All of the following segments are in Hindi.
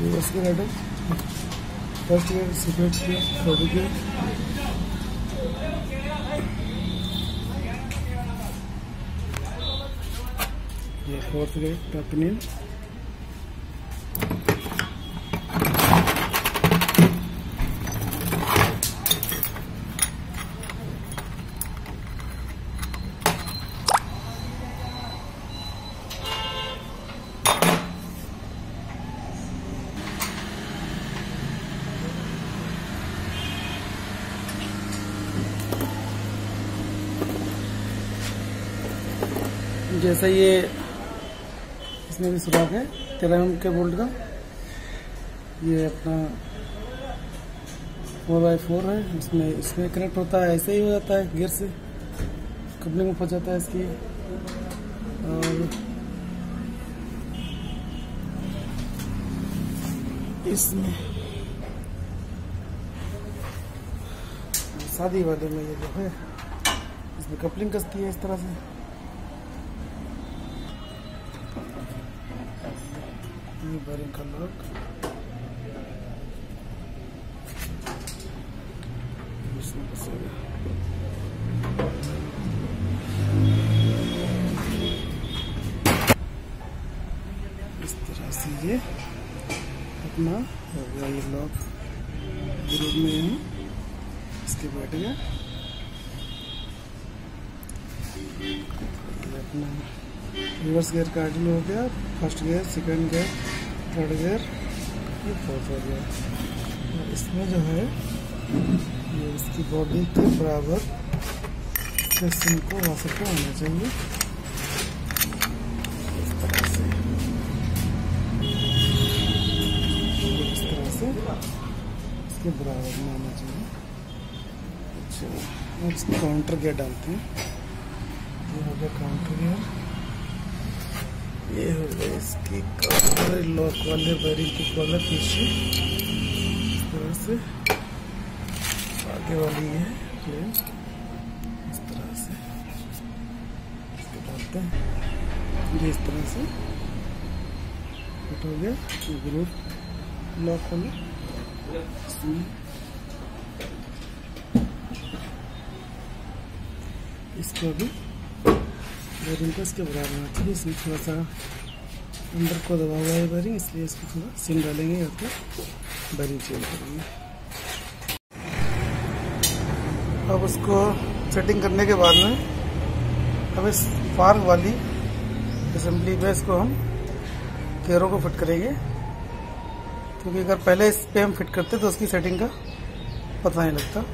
Reverse gear header, first gear, second gear, third gear, ये फोर्थ गियर, टॉप पिनियन, जैसा ये इसमें भी सुराख है 13 mm के बोल्ट का। ये अपना 4x4 है, इसमें कनेक्ट होता है, ऐसे ही हो जाता है गियर से, कपलिंग में फंस जाता है इसकी। और इसमें शादी वाले में ये जो है इसमें कपलिंग कसती है इस तरह से। ये बेरिंग का लॉक, इसमें फंसेगा। इस तरह से ये अपना हो गया, ये लॉक ग्रुप में है, इसके बैठ गया। ये अपना रिवर्स गियर का आइडल हो गया, first gear, second gear, third gear, ये फोर्थ हो गया। और इसमें जो है ये इसकी बॉडी के बराबर सिस्टम को वैसे को होना चाहिए, इस तरह से इसके बराबर में होना चाहिए। अच्छा, अब इसमें काउंटर गियर डालते हैं। ये हो गया काउंटर गियर, ये हो गया इसकी काउंटर लॉक वाले बेरिंग की कॉलर पीछे इस तरह से, आगे वाली है प्लेन इस तरह से इसको डालते हैं। ये इस तरह से फिट हो गया ग्रुप लॉक वाला। इसमें इसको भी बेरिंग को इसके बराबर होना चाहिए। इसमें थोड़ा सा अंदर को दबा हुआ है बेरिंग, इसलिए इसको थोड़ा सिम डालेंगे और फिर बेरिंग चेंज करेंगे। अब उसको सेटिंग करने के बाद में अब इस फार्ग वाली असेंबली पे इसको हम गेयरों को फिट करेंगे, क्योंकि अगर पहले इस पे हम फिट करते तो उसकी सेटिंग का पता नहीं लगता।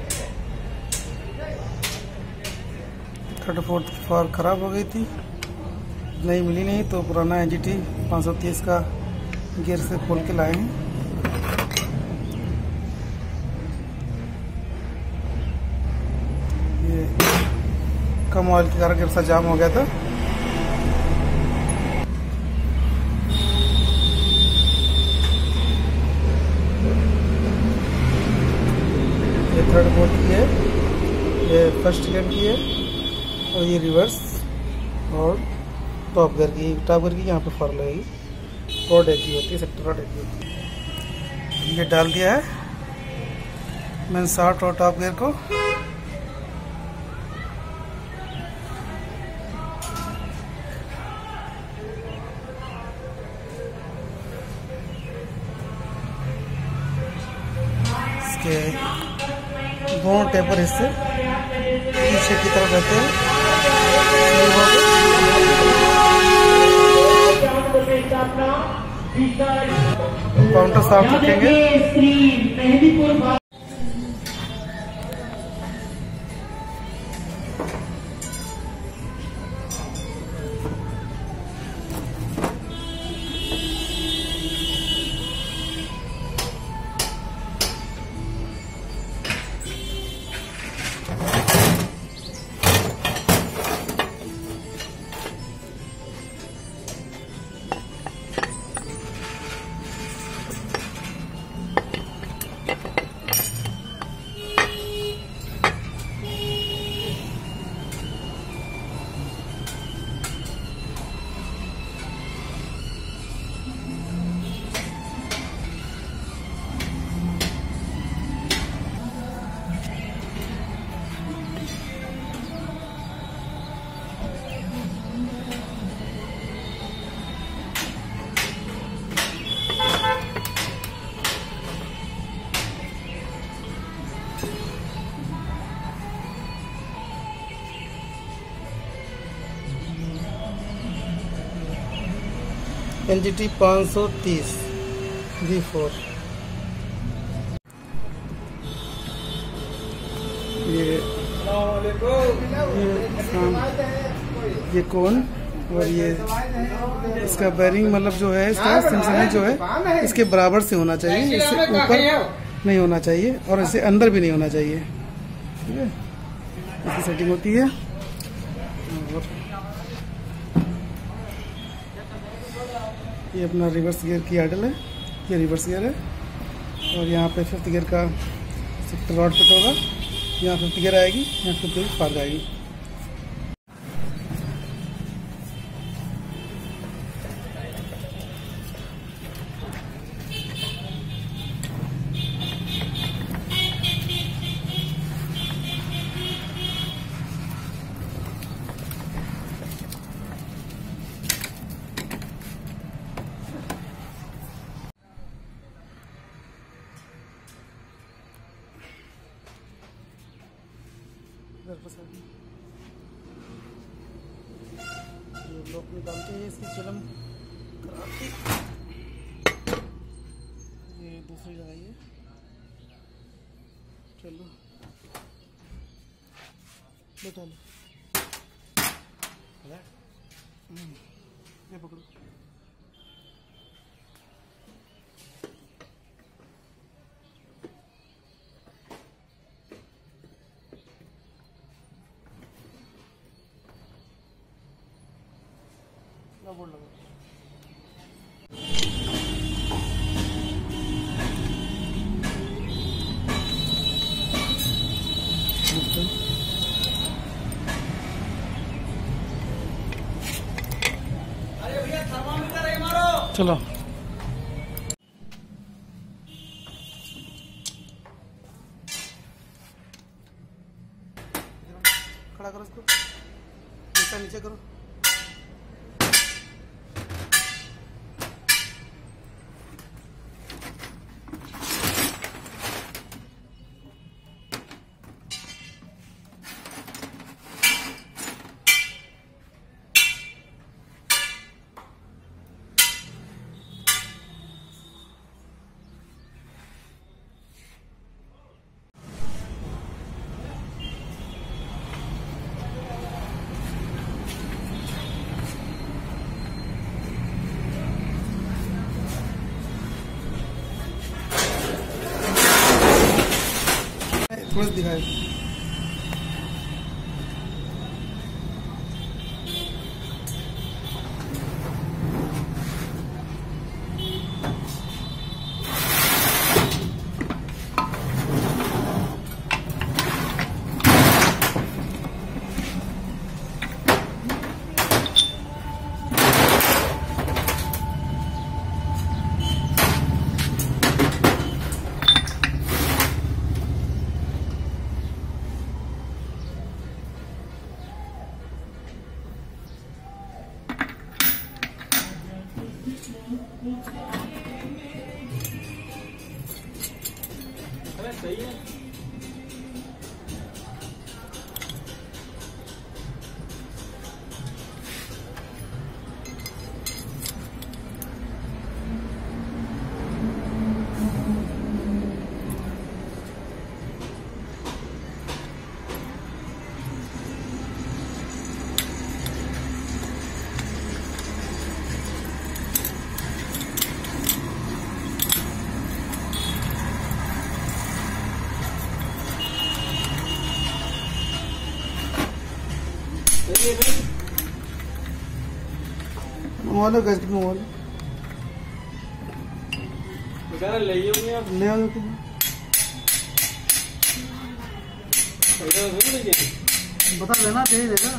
34 की फार खराब हो गई थी, नई मिली नहीं, तो पुराना NGT 530 का गियर से खोल के लाए हैं। ये कम ऑयल के कारण गियर सा जाम हो गया था। ये थर्ड बोल्ट की है, ये फर्स्ट गियर की है, और ये रिवर्स और टॉप गियर की यहाँ पे फॉर लगेगी, रॉड एक ही होती है, सेक्टर रॉड एक ही होती है। ये डाल दिया है मैंने शॉर्ट और टॉप गियर को। इसके दोनों टेपर हिस्से पीछे की तरफ रहते हैं। काउंटर साफ रखेंगे। NGT 530 V4। ये कौन और ये इसका बेरिंग मतलब जो है इसका सिमसमी जो है इसके बराबर से होना चाहिए, इससे ऊपर नहीं होना चाहिए और इससे अंदर भी नहीं होना चाहिए। ठीक है, इसकी सेटिंग होती है। और ये अपना रिवर्स गियर की हैंडल है, ये रिवर्स गियर है और यहाँ पे 5th गियर का रॉड फिट होगा। यहाँ 5th गियर आएगी, यहाँ 5th गियर पार जाएगी। ये लोग निकालते हैं इसकी चिलम कराती। ये दूसरी लगाइए। चलो बैठा लो, ये पकड़ो। बोर्ड लगा। अरे भैया थर्मामीटर है मारो। चलो खड़ा करो इसको, नीचे करो। थोड़ा दिखाए। अरे सही है। मोबाइल गैस की मोबाइल ले आओ। बता देना, दे देगा।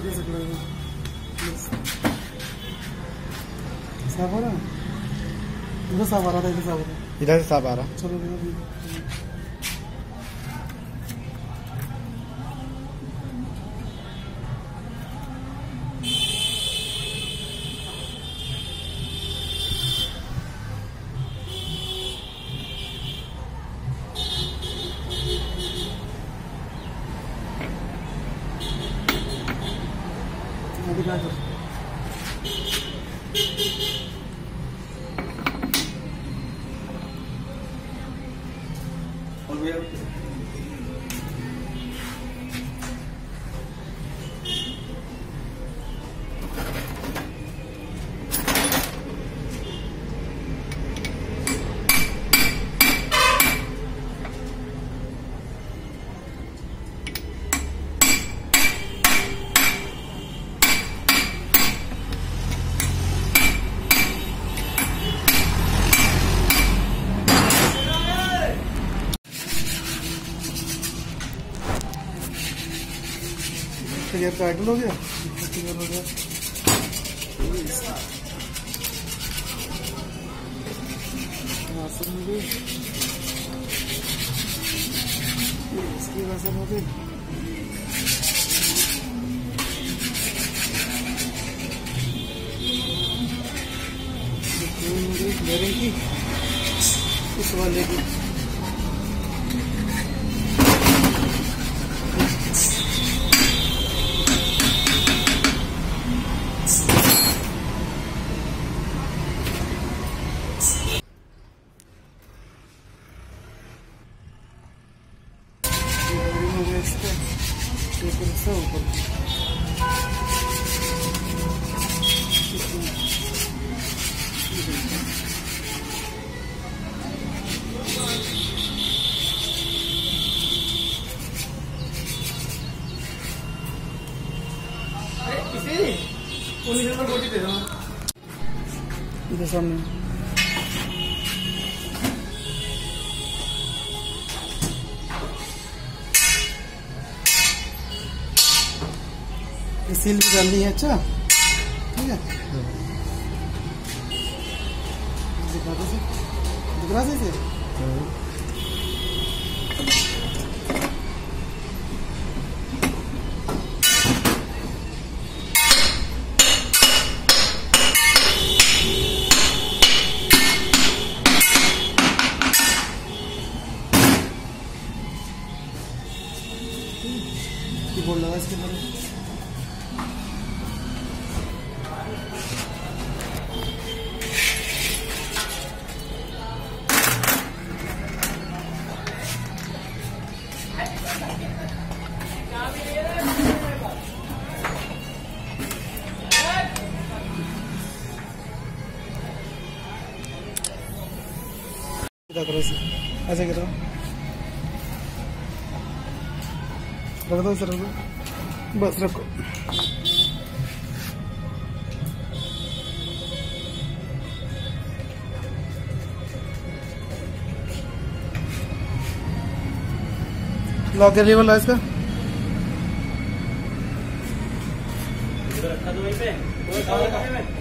साफ आ रहा है, इधर साफ आ रहा था, इधर साफ आ रहा, इधर से साफ आ रहा। चलो अभी क्या कर क्लियर का आइडल हो गया, क्लियर हो गया। वासन हो गई, इसकी वासन हो गई। बेरिंग की, इस वाले की ऊपर इधर सामने सील भी डालनी है। अच्छा ठीक है, दिख रहा से कीबोर्ड लगा इसके अंदर। करो इसे, ऐसे करो, रख दो इसे, रख दो, बस रखो। लॉक के लेवल है इसका, रखा दो वहीं पे।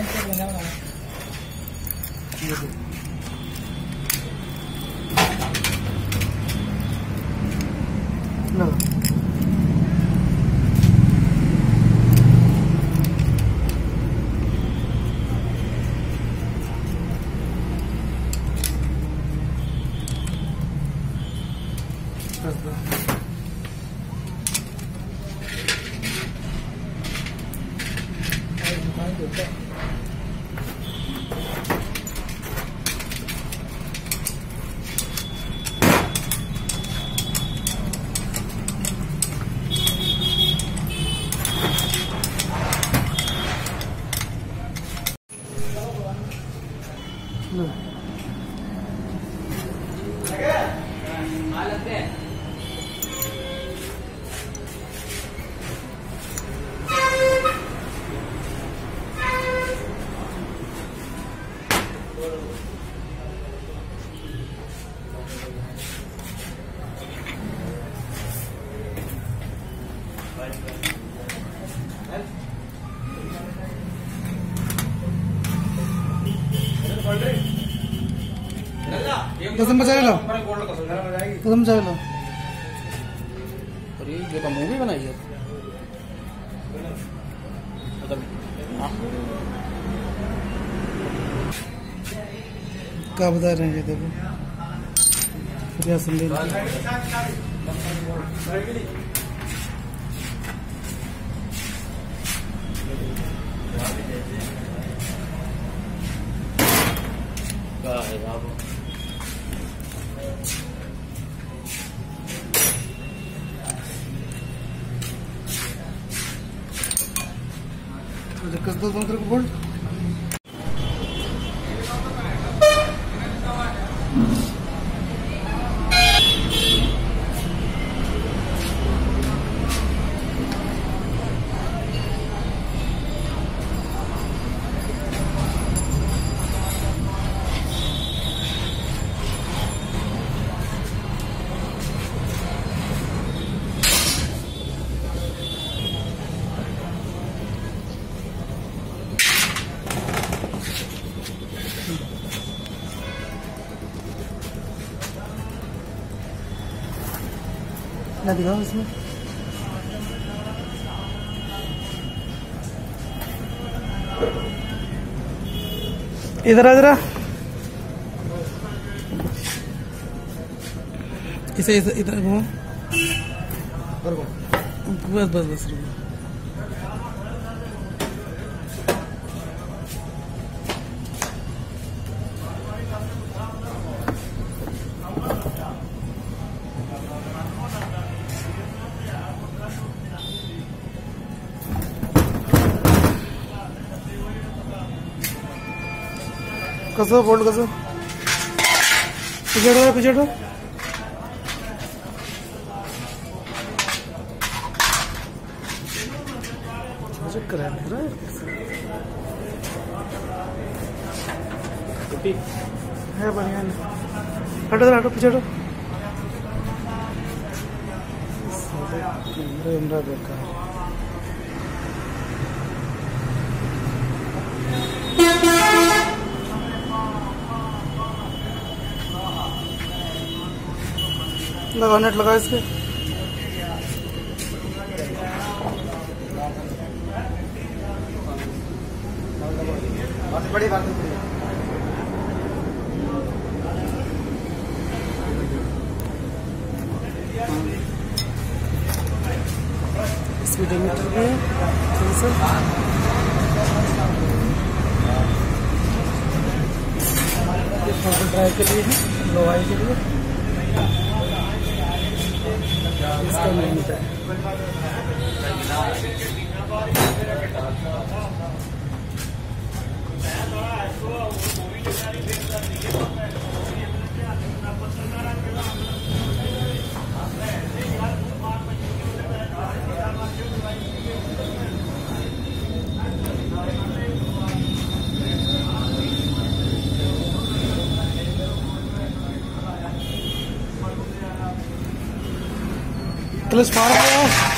कसम बचा लो, कसम बचा लो। अरे ये तो मूवी बनाई है। क्या बता रहे हैं? देखो क्या सुन रहे कस दो तुम तेरे को बोल। ना दिखाओ इसमें। इधर आ जरा, इसे इधर घुमाओ। बस बस बस कसो फोल्ड कसो, पीछे हटो पीछे हटो। करा है बढ़िया। हटो हटो पीछे हटो। कैमरा बेकार। लगा नेट लगा इसके। बड़ी बात स्पीडोमीटर में ड्राइव के लिए है, लोवाई के लिए इसका लिमिट है। क्लच मार दो।